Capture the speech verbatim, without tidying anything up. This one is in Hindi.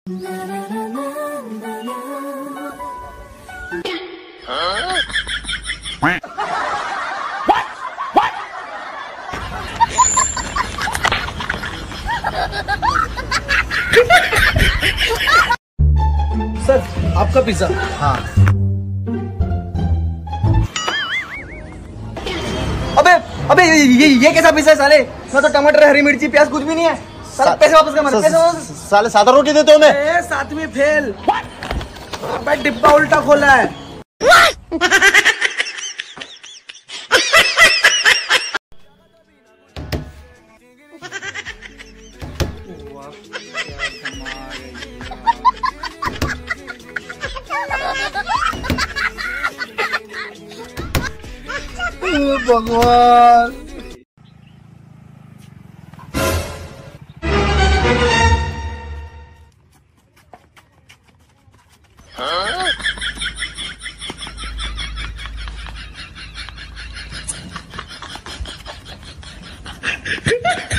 सर आपका पिज्जा। हाँ। अबे अबे ये ये कैसा पिज्जा है साले? मैं तो टमाटर हरी मिर्ची प्याज कुछ भी नहीं है। साले पैसे वापस कर मेरे पैसे वापस। साले सादा रोटी देते हो मैं। ए साथ में फेल। अबे डिब्बा उल्टा खोला है। भगवान। हाँ?